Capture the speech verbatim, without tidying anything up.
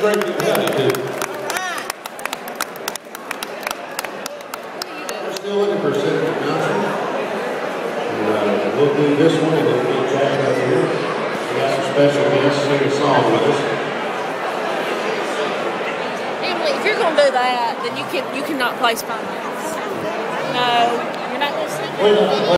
great to have you too. We're still looking for Senator Johnson. And, uh, we'll do this one and then we'll Jack up here. We got some special guests sing a song with us. Emily, if you're gonna do that, then you can you cannot play Spine. No, you're not gonna sing.